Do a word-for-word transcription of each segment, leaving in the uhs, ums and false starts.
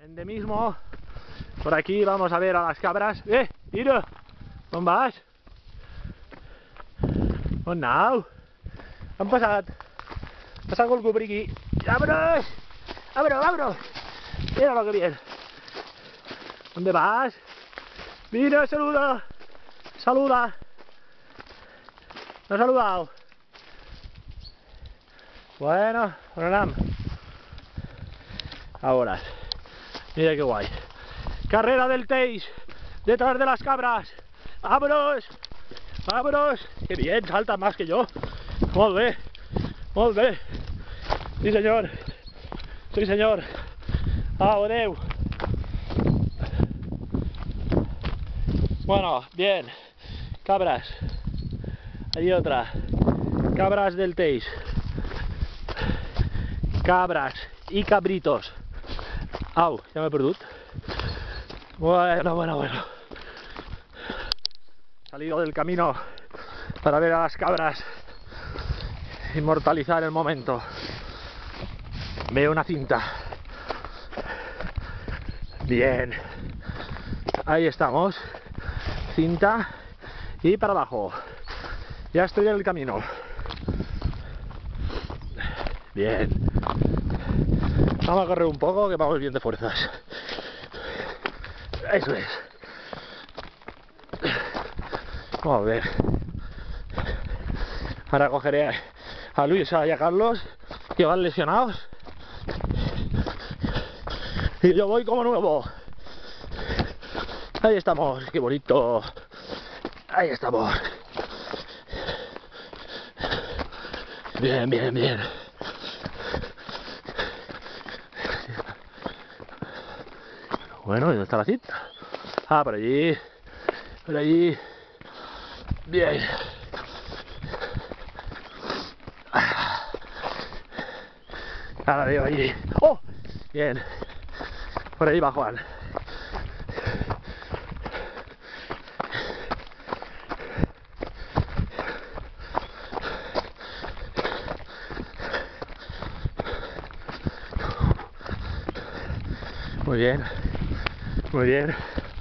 Endemismo. Por aquí vamos a ver a las cabras. Eh, Tiro, ¿on vas? On now? Han passat? Pasa algú por aquí. ¡Vámonos! ¡Vámonos, vámonos! Mira lo que viene. ¿Dónde vas? Mira, saluda. Saluda. ¿No has saludado? Bueno, bueno, ahora. Mira qué guay. Carrera del Teix. Detrás de las cabras. ¡Vámonos! ¡Vámonos! ¡Qué bien! Salta más que yo. Molt bé. Molt bé. Sí, señor. Sí, señor. ¡Ah, adeu! Bueno, bien. Cabras. Hay otra. Cabras del Teix. Cabras y cabritos. Au, ya me he perdido. Bueno, bueno, bueno. He salido del camino para ver a las cabras. Inmortalizar el momento. Veo una cinta. Bien. Ahí estamos. Cinta. Y para abajo. Ya estoy en el camino. Bien. Vamos a correr un poco, que vamos bien de fuerzas. Eso es. Vamos a ver. Ahora cogeré a Luisa y a Carlos, que van lesionados. Y yo voy como nuevo. Ahí estamos, qué bonito. Ahí estamos. Bien, bien, bien. Bueno, ¿y dónde está la cinta? Ah, por allí. Por allí. Bien. Ahora veo allí. ¡Oh! Bien. Por ahí va Juan. Muy bien. Muy bien.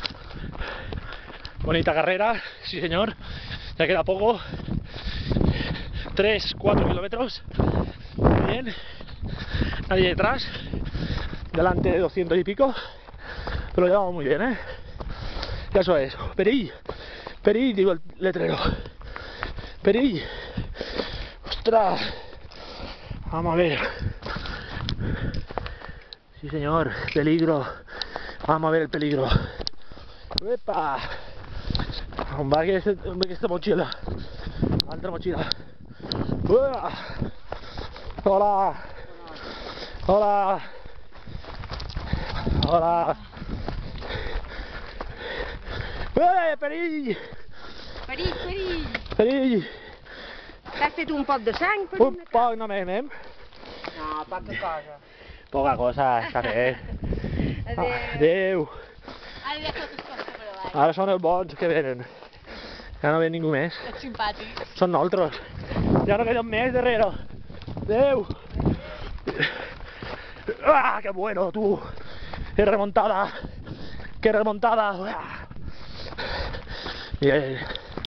Bonita carrera, sí señor. Ya queda poco. tres, cuatro kilómetros. Muy bien. Nadie detrás. Delante de doscientos y pico. Pero lo llevamos muy bien, ¿eh? Ya eso es. Perill. Perill, digo el letrero. Perill. ¡Ostras! Vamos a ver. Sí señor. Peligro. Vamos a ver el peligro. ¡Epa! Hombre, que este, hombre, que esta mochila. Otra mochila. ¡Uah! Hola. Hola. Hola. ¡Eh, Perill! Perill, perill. Perill. T'has fet un pot de sang? Per Un poc només, nen. No, poca cosa. Poca cosa, està bé. Adéu. Adéu. Ara ja tot es costa per avall. Ara són els bons que venen. Ja no ve ningú més. Ets simpàtic. Són nosaltres. Ja no queden més darrere. Adéu. ¡Ah, qué bueno, tú! ¡Qué remontada! ¡Qué remontada! ¡Ah! Bien.